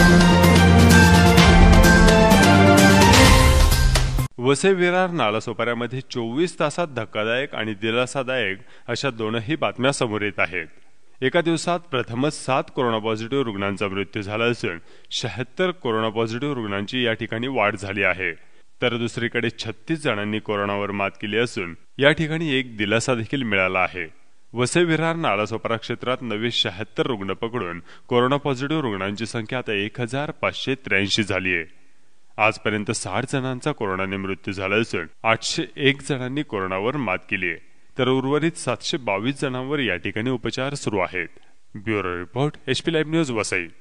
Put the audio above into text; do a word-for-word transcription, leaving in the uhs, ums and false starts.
वसई विरार नालासोपाऱ्यामध्ये चोवीस तासात धक्कादायक आणि दिलासादायक अशा दोनही बातम्या समोर येत आहेत। एका दिवसात प्रथमच सात कोरोना पॉझिटिव्ह रुग्णांचा मृत्यू झाला असून शहात्तर कोरोना पॉझिटिव्ह रुग्णांची या ठिकाणी वाढ झाली आहे। तर दुसरीकडे छत्तीस जणांनी कोरोनावर मात केली असून या ठिकाणी एक दिलासा देखील मिळाला आहे। वसई विरार नालासोपारा क्षेत्रात नवे शहात्तर रुग्ण पकडून कोरोना पॉझिटिव्ह रुग्णांची संख्या आता एक हजार पाचशे त्र्याऐंशी झाली आहे। आजपर्यंत साठ जणांचा कोरोनाने मृत्यू झाला असून आठशे एक जणांनी कोरोनावर मात केली आहे, तर उर्वरित सातशे बावीस जणांवर या ठिकाणी उपचार सुरू आहेत। Bureau report, HP live news, Vasai.